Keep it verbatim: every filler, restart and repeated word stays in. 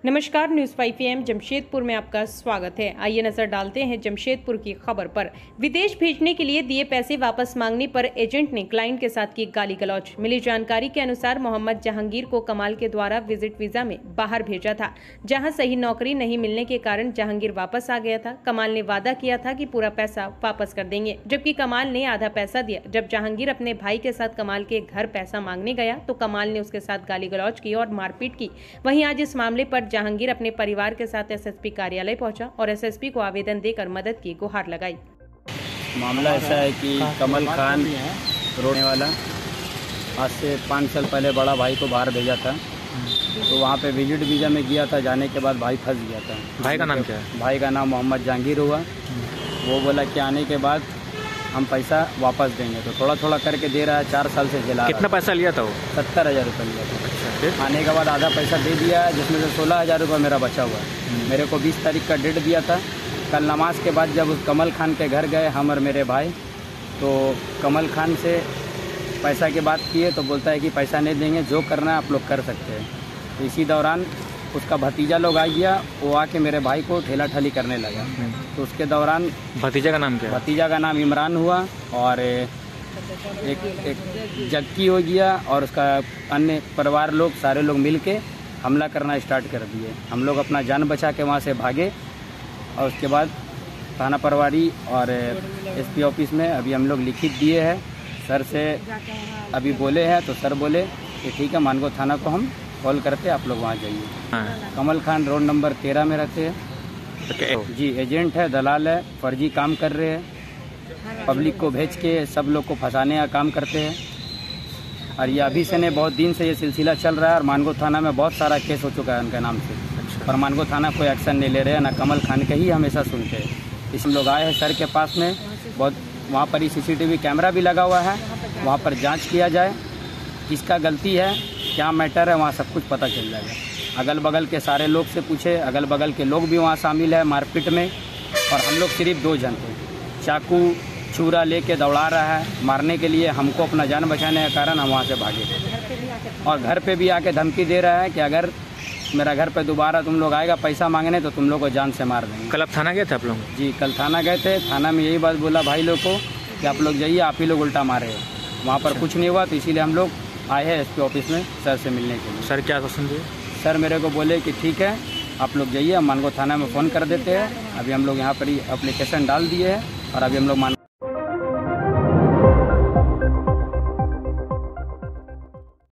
नमस्कार, news five A M Jamshedpur में आपका स्वागत है। आइए नजर डालते हैं जमशेदपुर की खबर पर। विदेश भेजने के लिए दिए पैसे वापस मांगने पर एजेंट ने क्लाइंट के साथ की गाली गलौज। मिली जानकारी के अनुसार मोहम्मद जहांगीर को कमाल के द्वारा विजिट वीजा में बाहर भेजा था, जहां सही नौकरी नहीं मिलने के कारण जहांगीर वापस आ गया था। कमाल ने वादा किया था कि पूरा पैसा वापस कर देंगे, जबकि कमाल ने आधा पैसा दिया। जब जहांगीर अपने भाई के साथ कमाल के घर पैसा मांगने गया तो कमाल ने उसके साथ गाली गलौज की और मारपीट की। वहीं आज इस मामले पर जहांगीर अपने परिवार के साथ एसएसपी कार्यालय पहुंचा और एसएसपी को आवेदन देकर मदद की गुहार लगाई। मामला ऐसा है कि कमल खान रोने वाला आज से पाँच साल पहले बड़ा भाई को बाहर भेजा था, तो वहाँ पे विजिट वीज़ा में गया था। जाने के बाद भाई फंस गया था। भाई का नाम क्या है? भाई का नाम मोहम्मद जहांगीर हुआ। वो बोला कि आने के बाद हम पैसा वापस देंगे, तो थोड़ा थोड़ा करके दे रहा है। चार साल से जला। कितना पैसा लिया था वो? सत्तर हज़ार रुपये लिया था। अच्छा, फिर आने के बाद आधा पैसा दे दिया है, जिसमें से सोलह हज़ार रुपये मेरा बचा हुआ है। मेरे को बीस तारीख का डेट दिया था। कल नमाज के बाद जब उस कमल खान के घर गए हम और मेरे भाई, तो कमल खान से पैसा की बात किए तो बोलता है कि पैसा नहीं देंगे, जो करना है आप लोग कर सकते हैं। तो इसी दौरान उसका भतीजा लोग आ गया, वो आके मेरे भाई को ठेला ठली करने लगा। तो उसके दौरान भतीजा का नाम क्या है? भतीजा का नाम इमरान हुआ और एक एक जक्की हो गया, और उसका अन्य परिवार लोग सारे लोग मिलके हमला करना स्टार्ट कर दिए। हम लोग अपना जान बचा के वहाँ से भागे, और उसके बाद थाना प्रभारी और एसपी ऑफिस में अभी हम लोग लिखित दिए हैं। सर से अभी बोले हैं, तो सर बोले कि ठीक है, मानगो थाना को हम कॉल करते, आप लोग वहाँ जाइए। हाँ। कमल खान रोड नंबर तेरह में रहते हैं। तो जी, एजेंट है, दलाल है, फर्जी काम कर रहे हैं, पब्लिक को भेज के सब लोग को फंसाने का काम करते हैं। और ये अभी से नहीं, बहुत दिन से ये सिलसिला चल रहा है, और मानगो थाना में बहुत सारा केस हो चुका है उनके नाम से। अच्छा। पर मानगो थाना कोई एक्शन नहीं ले रहे हैं, ना कमल खान के ही हमेशा सुनते हैं। इस हम लोग आए हैं सर के पास में, बहुत वहाँ पर ही सीसीटीवी कैमरा भी लगा हुआ है, वहाँ पर जाँच किया जाए, किसका गलती है, क्या मैटर है, वहाँ सब कुछ पता चल जाएगा। अगल बगल के सारे लोग से पूछे, अगल बगल के लोग भी वहाँ शामिल है मारपीट में, और हम लोग सिर्फ दो जन थे। चाकू छुरा लेके दौड़ा रहा है मारने के लिए हमको, अपना जान बचाने के कारण हम वहाँ से भागे। और घर पे भी आके धमकी दे रहा है कि अगर मेरा घर पे दोबारा तुम लोग आएगा पैसा मांगने तो तुम लोग को जान से मार देंगे। कल आप थाना गए थे आप लोग? जी, कल थाना गए थे। थाना में यही बात बोला भाई लोग को कि आप लोग जाइए, आप ही लोग उल्टा मारे हैं। वहाँ पर कुछ नहीं हुआ, तो इसीलिए हम लोग आए हैं एसपी ऑफिस में सर से मिलने के लिए। सर क्या क्वेश्चन दिए? सर मेरे को बोले कि ठीक है, आप लोग जाइए, हम मानगो थाना में फ़ोन कर देते हैं। अभी हम लोग यहाँ पर ही एप्लीकेशन डाल दिए हैं, और अभी हम लोग मान